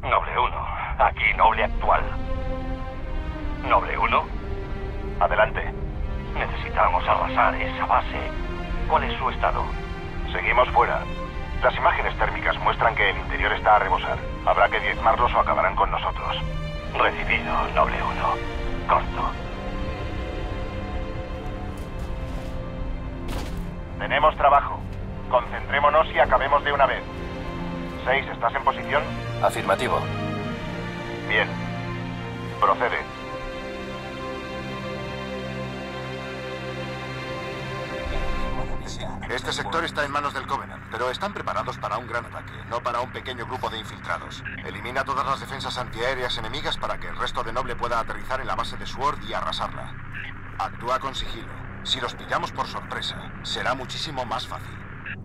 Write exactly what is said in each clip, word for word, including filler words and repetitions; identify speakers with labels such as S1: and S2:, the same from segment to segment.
S1: Noble uno, aquí Noble actual. Noble uno, adelante. Necesitamos arrasar esa base. ¿Cuál es su estado?
S2: Seguimos fuera. Las imágenes térmicas muestran que el interior está a rebosar. Habrá que diezmarlos o acabarán con nosotros.
S1: Recibido, Noble uno. Corto.
S2: Tenemos trabajo. Concentrémonos y acabemos de una vez. Seis, ¿estás en posición?
S3: Afirmativo.
S2: Bien. Procede.
S4: Este sector está en manos del Covenant, pero están preparados para un gran ataque, no para un pequeño grupo de infiltrados. Elimina todas las defensas antiaéreas enemigas para que el resto de Noble pueda aterrizar en la base de Sword y arrasarla. Actúa con sigilo. Si los pillamos por sorpresa, será muchísimo más fácil.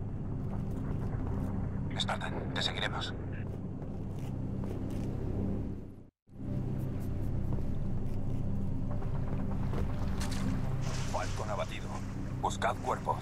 S4: Spartan, te seguiremos.
S3: Falcon abatido. Buscad cuerpos.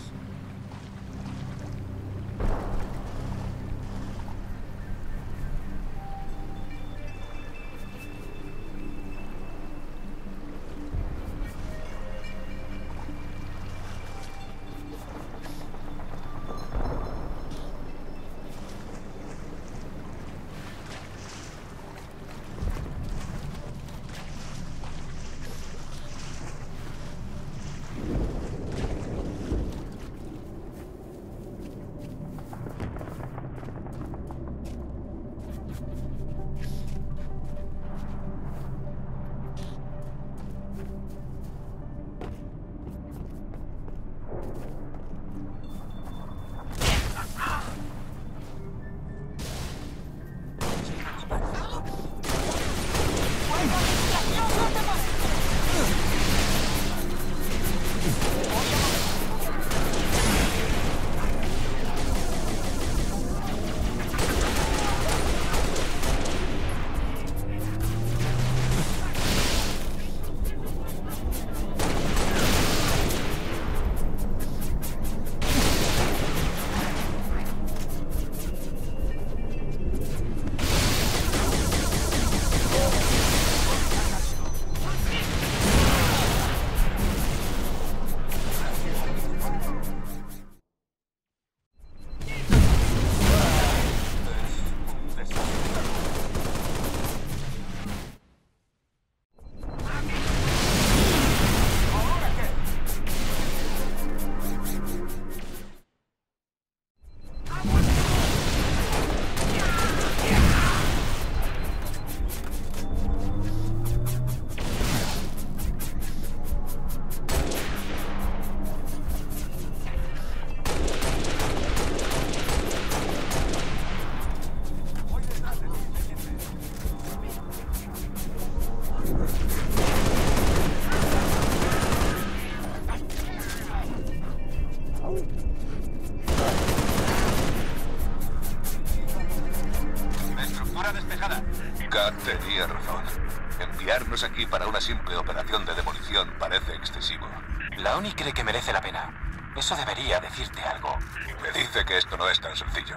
S5: Kat tenía razón. Enviarnos aquí para una simple operación de demolición parece excesivo.
S3: La ONI cree que merece la pena. Eso debería decirte algo.
S5: Me dice que esto no es tan sencillo.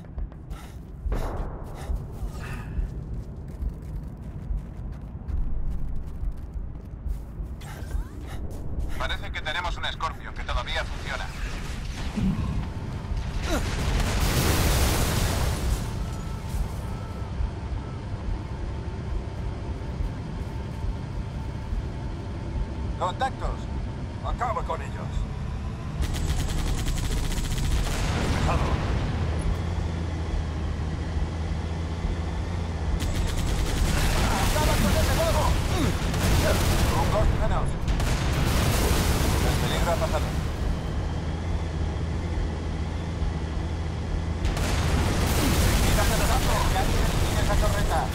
S4: Parece que tenemos un Scorpion que todavía funciona.
S3: ¡Contactos! ¡Acaba con ellos! ¡Acaba con ese fuego! ¡Un ghost menos! El peligro ha pasado. ¡Quítate de tanto! ¡Que alguien elimine esa torreta!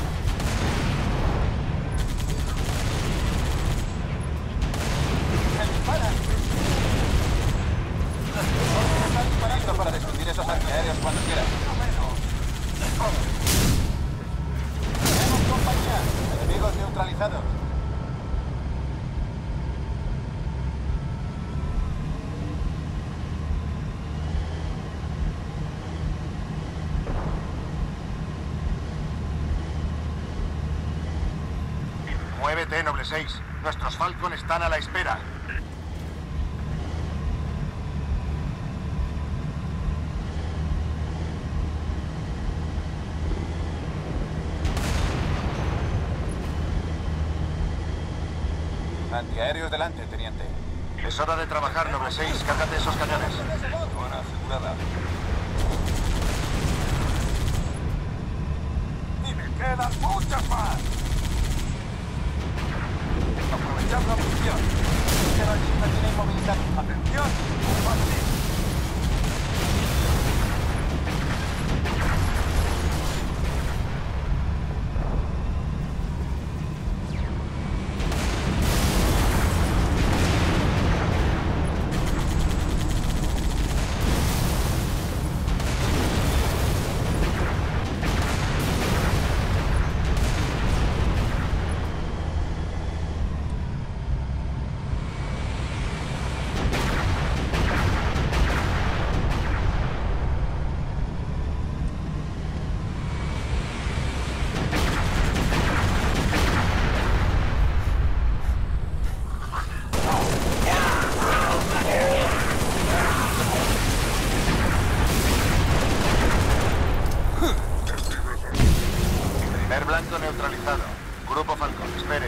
S3: Está disparando para destruir esos antiaéreos cuando quieras. Tenemos compañía. Enemigos neutralizados.
S4: Muévete, Noble seis. Nuestros Falcon están a la espera.
S3: Antiaéreos delante, teniente.
S4: Es hora de trabajar, Noble seis. Cárgate esos cañones.
S3: Zona asegurada. ¡Y me quedan muchas más! Aprovechad la munición. Pero el chip tiene inmovilidad. ¡Atención! ¡Combate!
S4: Blanco neutralizado. Grupo Falcon, espere.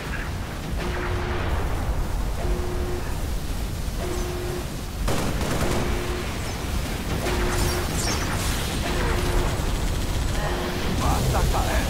S3: ¡Basta caer!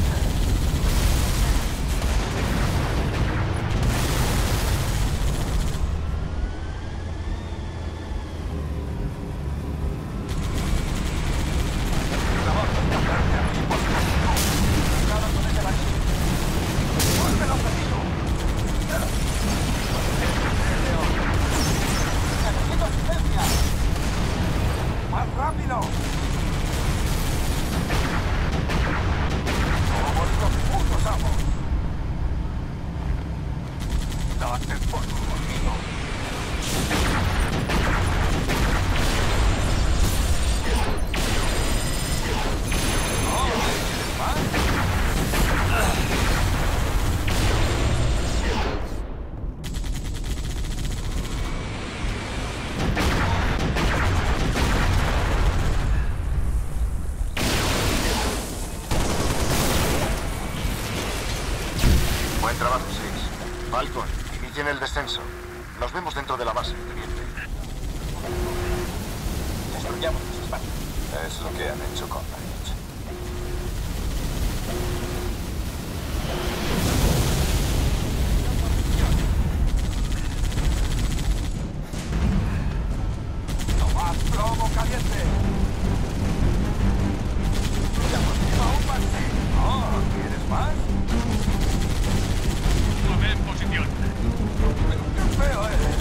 S4: Buen trabajo, seis. Falcon, inicien el descenso. Nos vemos dentro de la base, teniente.
S3: Destruyamos sus espacios. Es lo que han hecho con Marines. ¡No más plomo caliente! ¡Ya por encima un parte! ¡Oh! ¿Quieres más?
S1: En posición.
S3: Pero qué feo eres.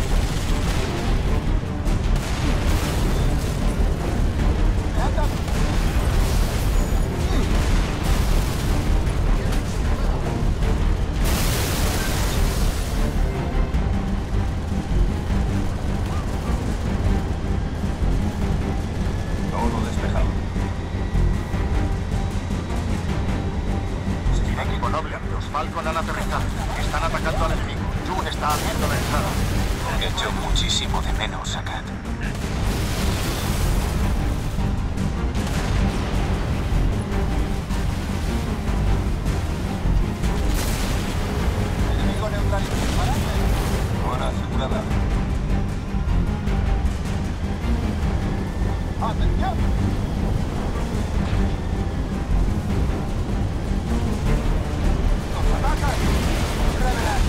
S3: Todo despejado.
S4: Equipo noble, los Falcon han aterrizado. Están atacando al enemigo. Jun está abriendo la entrada.
S5: He hecho muchísimo de menos a Kat.
S3: Enemigo neutralizado. ¡Adelante! Zona asegurada. ¡Atención! ¡Nos atacan! ¡Revelan!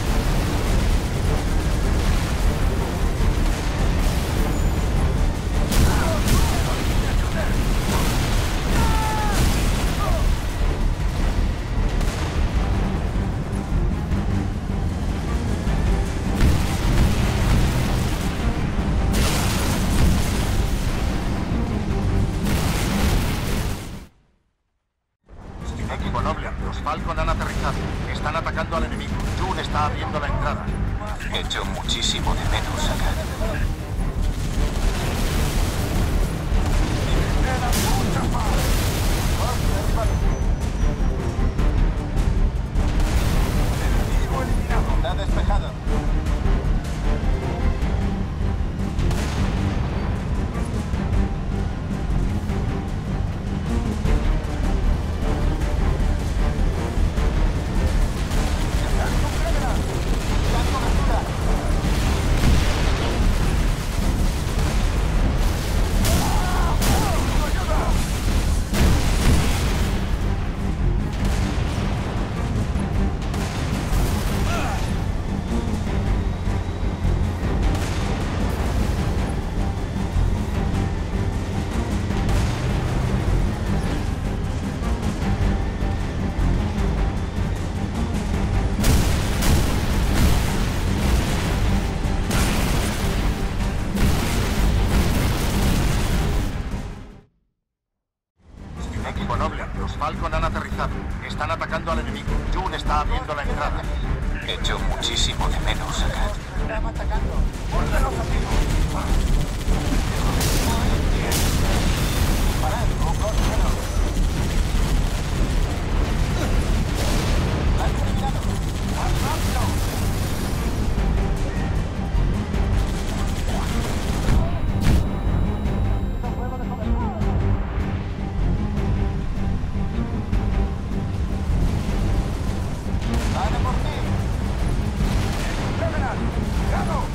S4: Equipo noble, los Falcon han aterrizado. Están atacando al enemigo. Jun está abriendo la entrada.
S5: He hecho muchísimo de menos a Kat.
S3: ¡Quedan muchas más!
S4: han aterrizado. Están atacando al enemigo. Jun está abriendo la entrada.
S5: Echo muchísimo de menos acá.
S3: Están atacando. ¡Órdenos, amigos! ¡Parad! ¡Un gol menos! ¡La han terminado! ¡Más rápido! ¡Dale por ti! ¡Covenant! ¡Cuidado!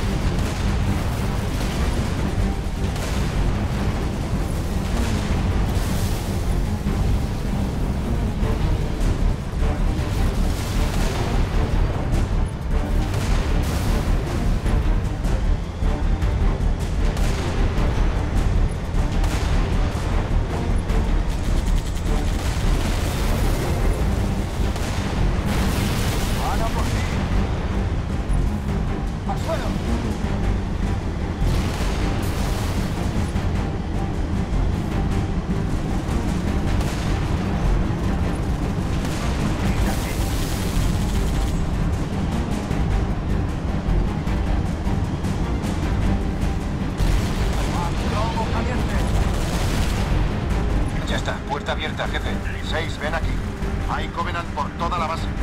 S4: Ya está, puerta abierta, jefe. Seis, ven aquí. Hay Covenant por toda la base.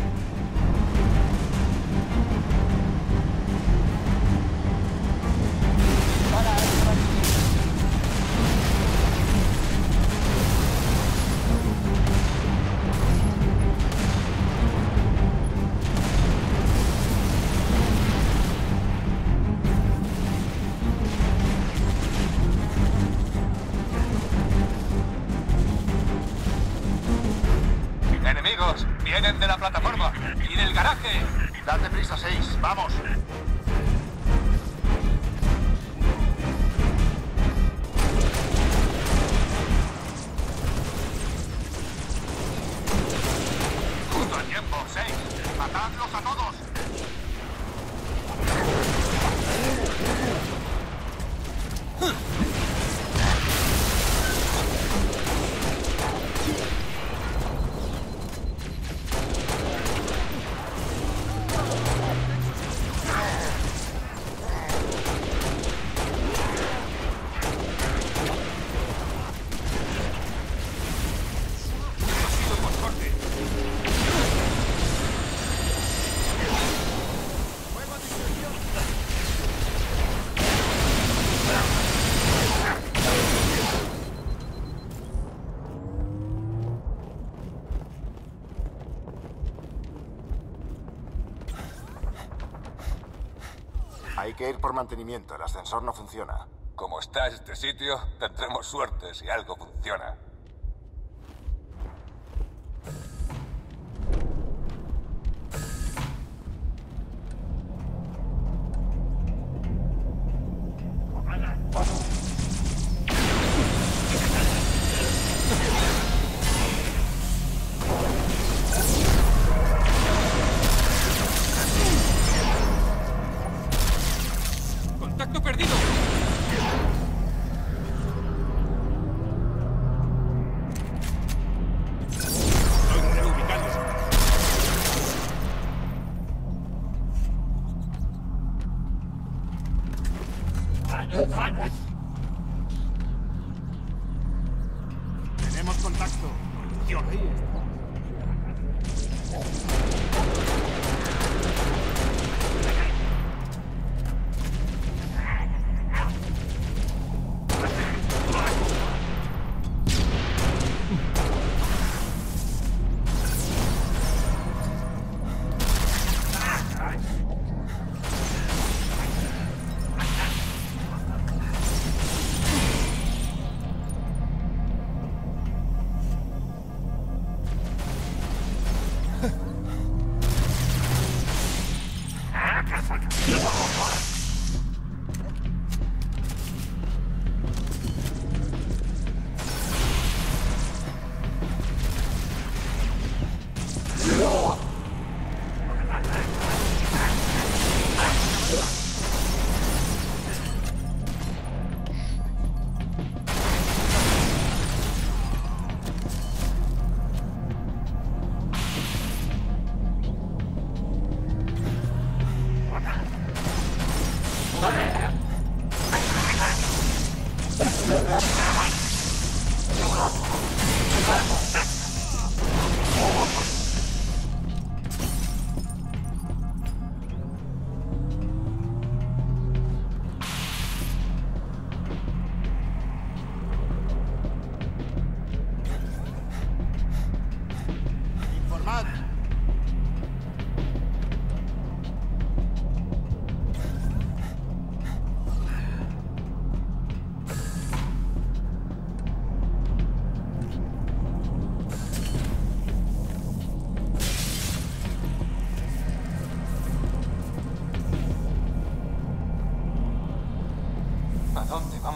S5: Enemigos, vienen de la plataforma y del garaje.
S4: Date prisa, seis. Vamos.
S5: Justo a tiempo, seis.
S4: ¡Matadlos a todos! Hay que ir por mantenimiento. El ascensor no funciona.
S5: Como está este sitio, tendremos suerte si algo funciona.
S6: ¡Contacto perdido! Estoy reubicando. Tenemos contacto. Funciona.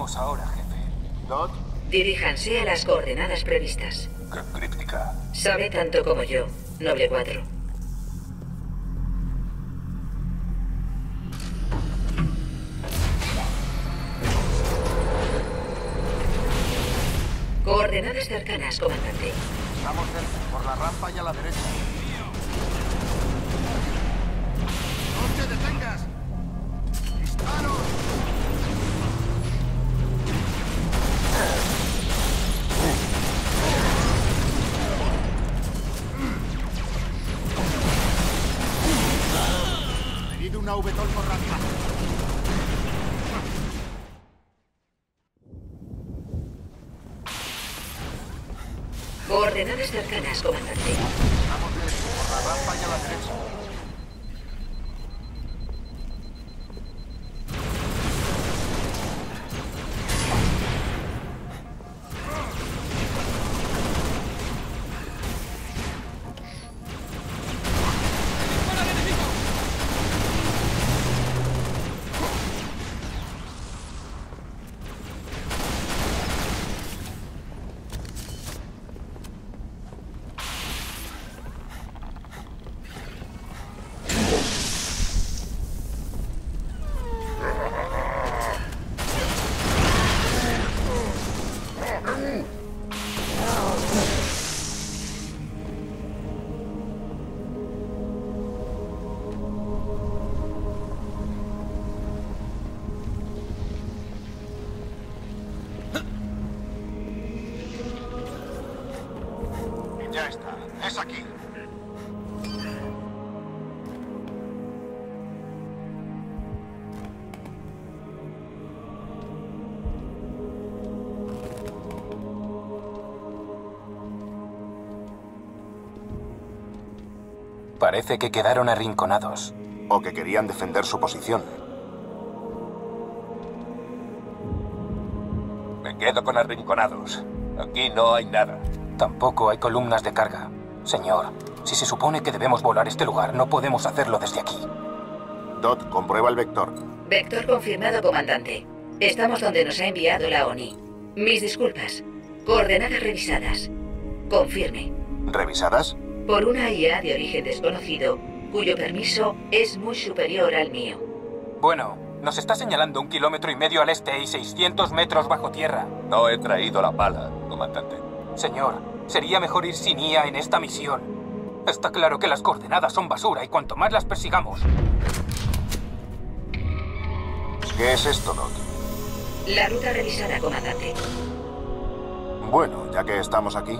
S7: hacemos ahora, jefe?
S2: Dot,
S8: Diríjanse a las coordenadas previstas.
S5: Qué críptica.
S8: Sabe tanto como yo, Noble cuatro. Coordenadas cercanas, comandante.
S3: Estamos cerca, por la rampa y a la derecha. ¡No te detengas! ¡Disparos! Herido una V-Tol por rampa.
S8: Coordenadas cercanas, comandante.
S3: Estamos dentro, por la rampa y a la derecha.
S6: ¡Dispara al enemigo!
S4: Ya está. Es aquí.
S7: Parece que quedaron arrinconados.
S2: o que querían defender su posición.
S5: Me quedo con arrinconados. Aquí no hay nada.
S7: Tampoco hay columnas de carga. Señor, si se supone que debemos volar este lugar, no podemos hacerlo desde aquí.
S2: Dot, comprueba el vector.
S8: Vector confirmado, comandante. Estamos donde nos ha enviado la O N I. Mis disculpas. Coordenadas revisadas. Confirme.
S2: ¿Revisadas?
S8: Por una I A de origen desconocido, cuyo permiso es muy superior al mío.
S7: Bueno, nos está señalando un kilómetro y medio al este y seiscientos metros bajo tierra.
S5: No he traído la pala, comandante.
S7: Señor, sería mejor ir sin I A en esta misión. Está claro que las coordenadas son basura y cuanto más las persigamos...
S2: ¿Qué es esto, Dot?
S8: La ruta revisada, comandante.
S2: Bueno, ya que estamos aquí...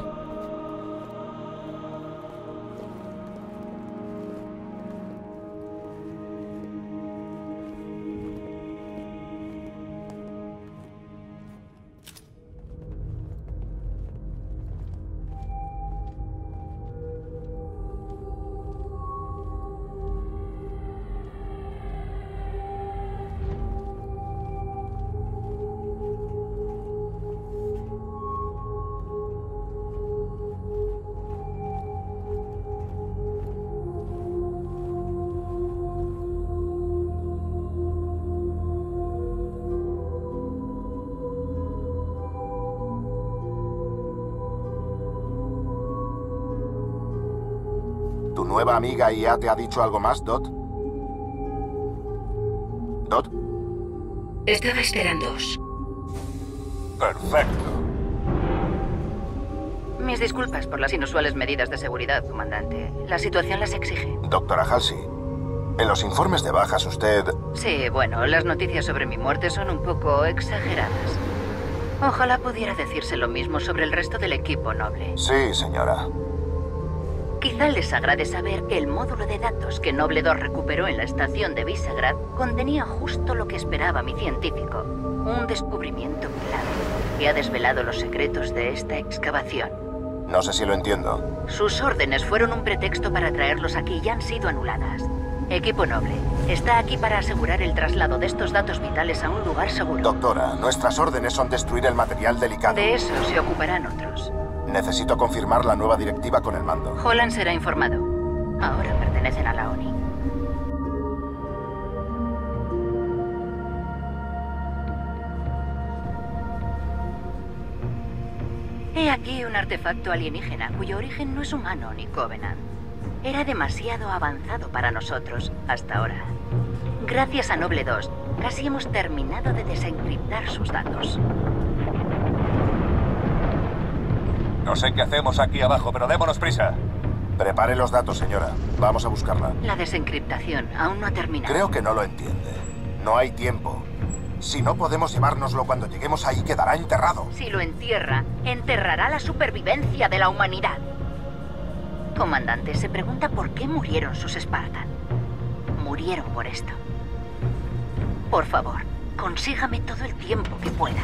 S2: ¿Tu nueva amiga I A te ha dicho algo más, Dot? ¿Dot?
S8: Estaba esperándoos.
S5: Perfecto.
S9: Mis disculpas por las inusuales medidas de seguridad, comandante. La situación las exige.
S2: Doctora Halsey, en los informes de bajas usted...
S9: Sí, bueno, las noticias sobre mi muerte son un poco exageradas. Ojalá pudiera decirse lo mismo sobre el resto del equipo Noble.
S2: Sí, señora.
S9: Quizá les agrade saber que el módulo de datos que Noble dos recuperó en la estación de Visegrad contenía justo lo que esperaba mi científico. Un descubrimiento clave que ha desvelado los secretos de esta excavación.
S2: No sé si lo entiendo.
S9: Sus órdenes fueron un pretexto para traerlos aquí y han sido anuladas. Equipo Noble, está aquí para asegurar el traslado de estos datos vitales a un lugar seguro.
S2: Doctora, nuestras órdenes son destruir el material delicado.
S9: De eso se ocuparán otros.
S2: Necesito confirmar la nueva directiva con el mando.
S9: Holland será informado. Ahora pertenecen a la O N I. He aquí un artefacto alienígena cuyo origen no es humano ni Covenant. Era demasiado avanzado para nosotros hasta ahora. Gracias a Noble dos, casi hemos terminado de desencriptar sus datos.
S5: No sé qué hacemos aquí abajo, pero démonos prisa.
S2: Prepare los datos, señora. Vamos a buscarla.
S9: La desencriptación aún no ha terminado.
S2: Creo que no lo entiende. No hay tiempo. Si no podemos llevárnoslo cuando lleguemos ahí, quedará enterrado.
S9: Si lo entierra, enterrará la supervivencia de la humanidad. Comandante, se pregunta por qué murieron sus Spartan. Murieron por esto. Por favor, consígame todo el tiempo que pueda.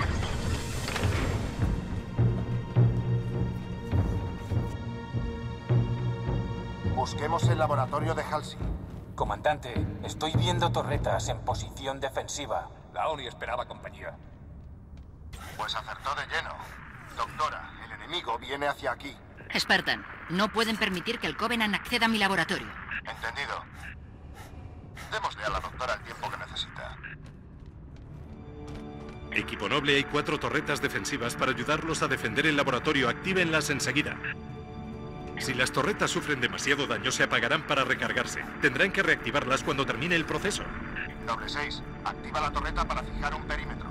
S2: Busquemos el laboratorio de Halsey.
S7: Comandante, estoy viendo torretas en posición defensiva.
S5: La ONI esperaba compañía.
S2: Pues acertó de lleno. Doctora, el enemigo viene hacia aquí.
S10: Spartan, no pueden permitir que el Covenant acceda a mi laboratorio.
S2: Entendido. Démosle a la doctora el tiempo que necesita.
S11: Equipo Noble, hay cuatro torretas defensivas para ayudarlos a defender el laboratorio. Actívenlas enseguida. Si las torretas sufren demasiado daño, se apagarán para recargarse. Tendrán que reactivarlas cuando termine el proceso.
S2: Noble seis, activa la torreta para fijar un perímetro.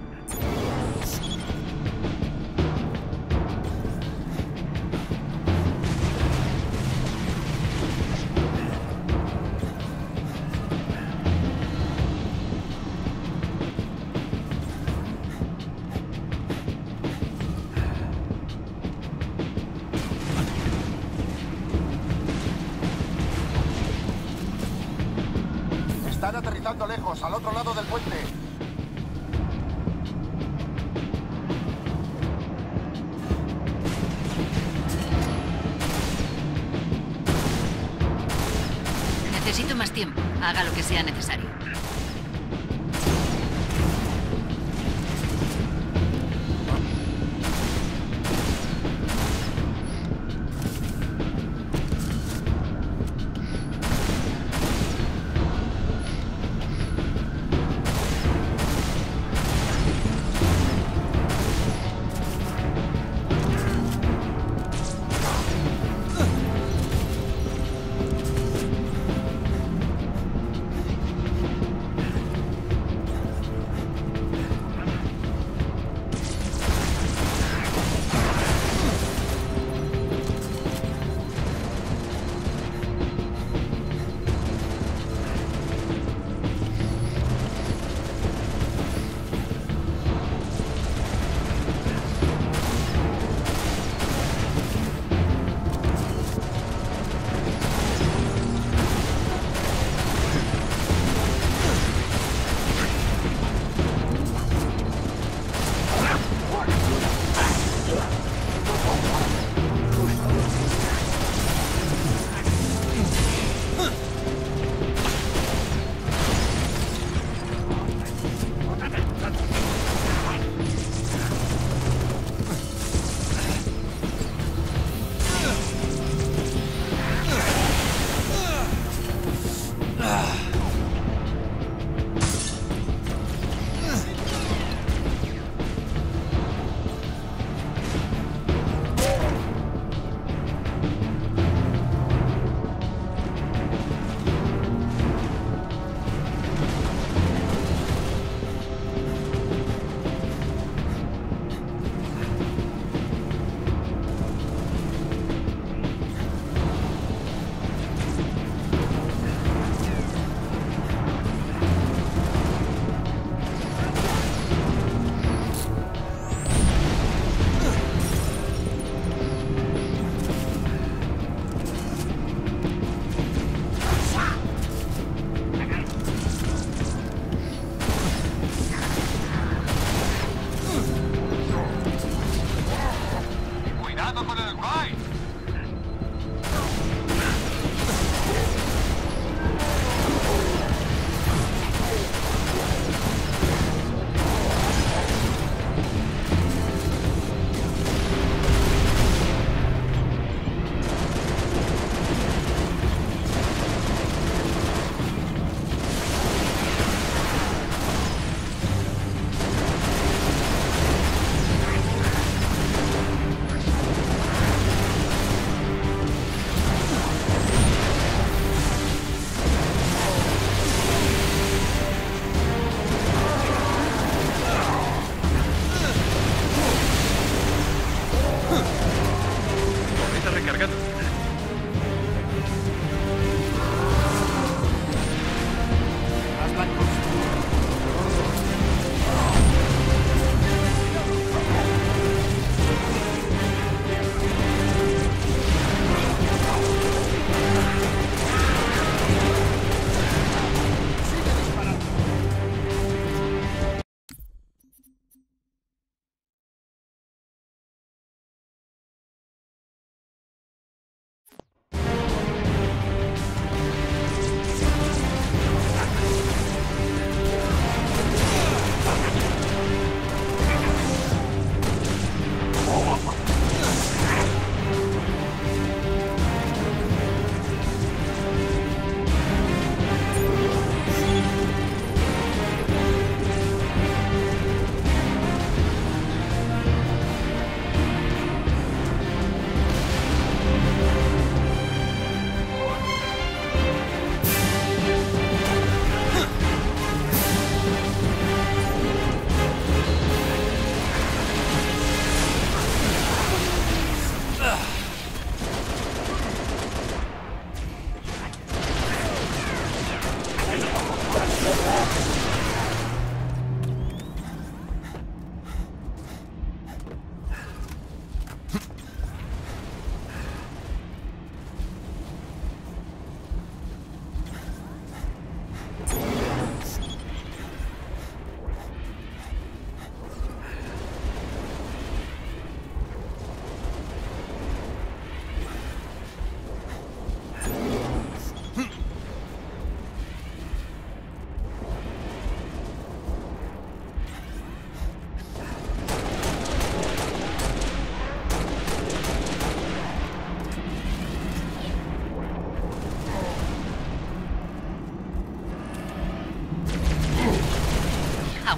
S2: Están aterrizando lejos, al otro lado del puente.
S10: Necesito más tiempo. Haga lo que sea necesario.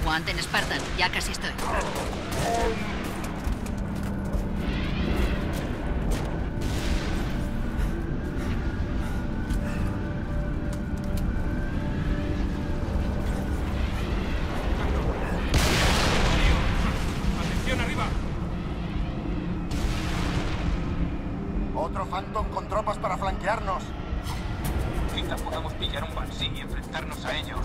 S10: Aguanten, Spartan. Ya casi estoy.
S6: ¡Atención arriba!
S3: Otro Phantom con tropas para flanquearnos.
S7: Quizá podamos pillar un Banshee y enfrentarnos a ellos.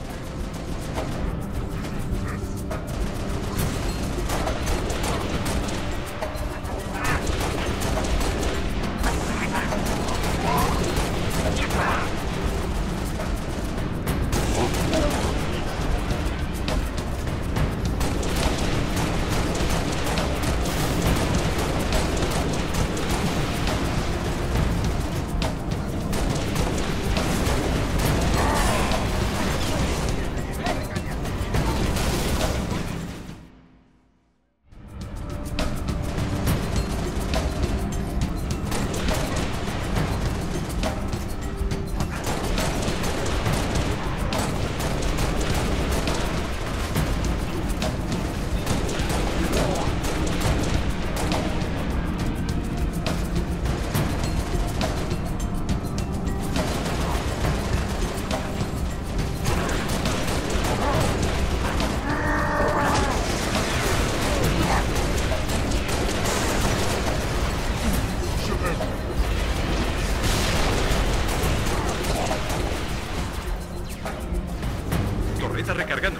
S11: Torreta recargando.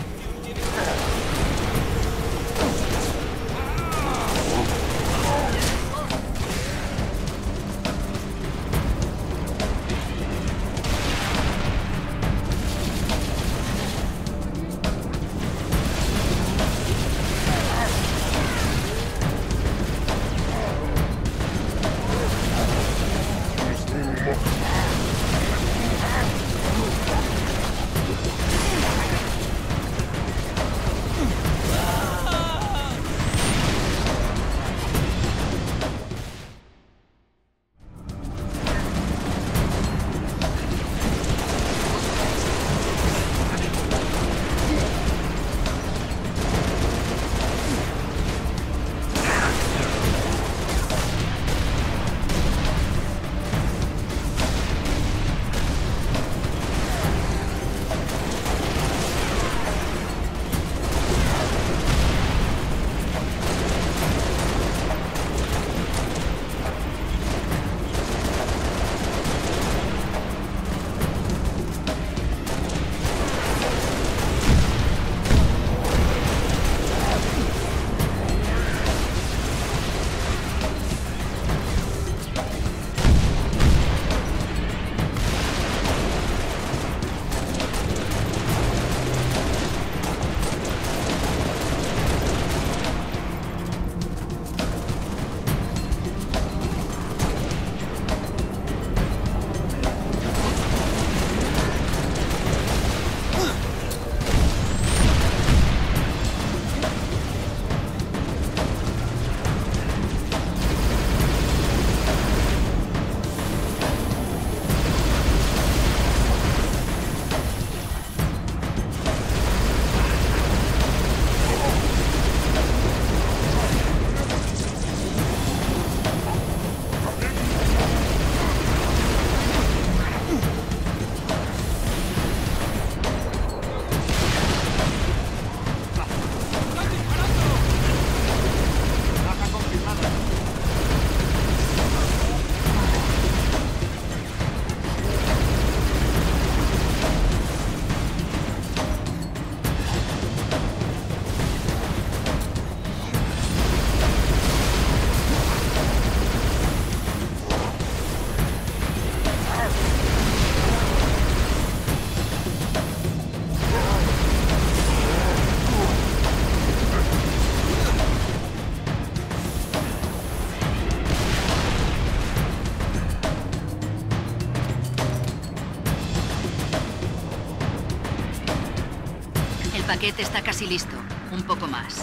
S10: El paquete está casi listo. Un poco más.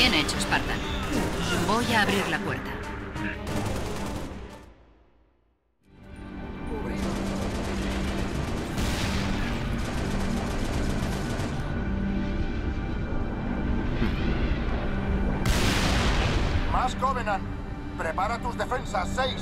S10: Bien hecho, Spartan. Voy a abrir la puerta.
S4: ¡Más Covenant! ¡Prepara tus defensas, seis!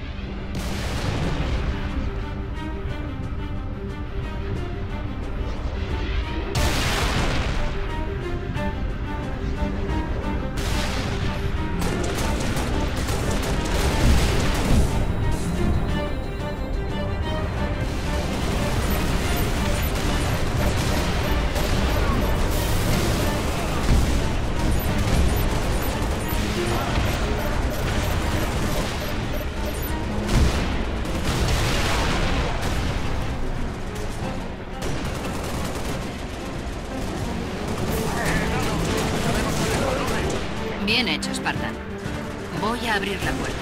S10: Bien hecho, Spartan. Voy a abrir la puerta.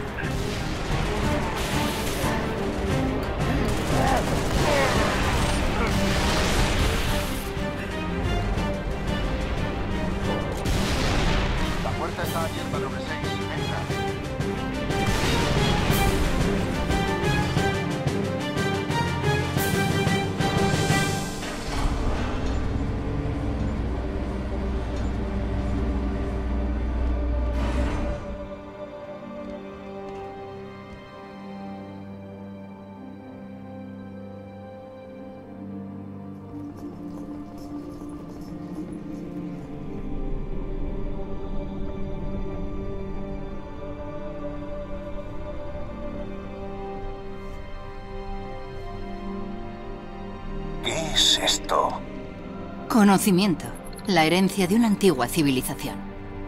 S4: La puerta está abierta, doble seis. Entra.
S5: ¿Qué es esto?
S10: Conocimiento, la herencia de una antigua civilización.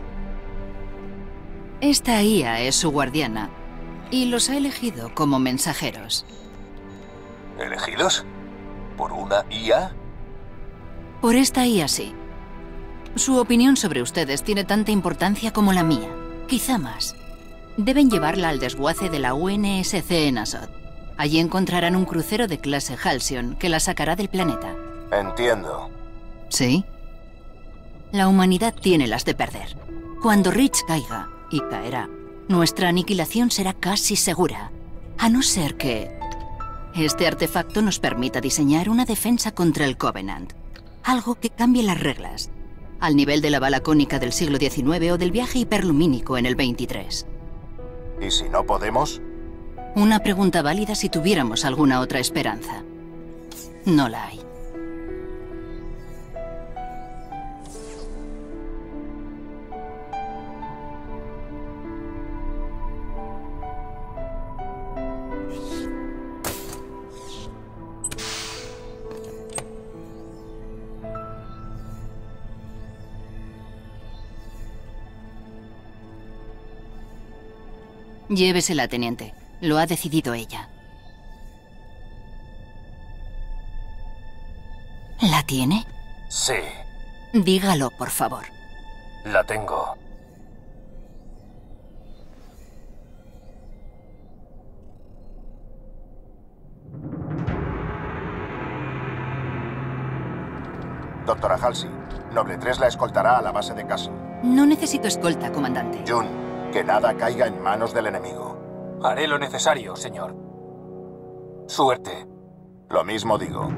S10: Esta I A es su guardiana y los ha elegido como mensajeros.
S5: ¿Elegidos? ¿Por una I A?
S10: Por esta I A sí. Su opinión sobre ustedes tiene tanta importancia como la mía, quizá más. Deben llevarla al desguace de la U N S C en Asod. Allí encontrarán un crucero de clase Halcyon que la sacará del planeta.
S4: Entiendo.
S10: ¿Sí? La humanidad tiene las de perder. Cuando Reach caiga, y caerá, nuestra aniquilación será casi segura. A no ser que este artefacto nos permita diseñar una defensa contra el Covenant. Algo que cambie las reglas. Al nivel de la bala cónica del siglo diecinueve o del viaje hiperlumínico en el veintitrés.
S4: ¿Y si no podemos?
S10: Una pregunta válida si tuviéramos alguna otra esperanza. No la hay. Llévesela, teniente. Lo ha decidido ella. ¿La tiene?
S1: Sí,
S10: Dígalo, por favor.
S1: la tengo.
S4: Doctora Halsey, Noble tres la escoltará a la base de Castle.
S10: No necesito escolta, comandante.
S4: Jun, que nada caiga en manos del enemigo.
S7: Haré lo necesario, señor. Suerte.
S4: Lo mismo digo.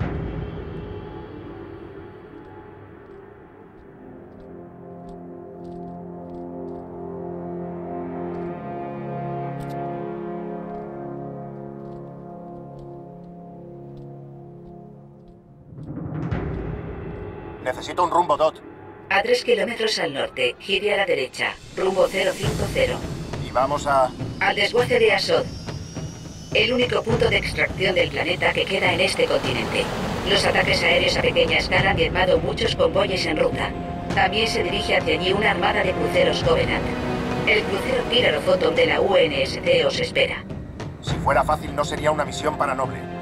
S4: Necesito un rumbo, Dot.
S8: A tres kilómetros al norte, gire a la derecha, rumbo cero cinco cero.
S4: Y vamos a...
S8: Al desguace de Asod. El único punto de extracción del planeta que queda en este continente. Los ataques aéreos a pequeña escala han diezmado muchos convoyes en ruta. También se dirige hacia allí una armada de cruceros Covenant. El crucero Pyrrho Photon de la U N S C os espera.
S4: Si fuera fácil, no sería una misión para Noble.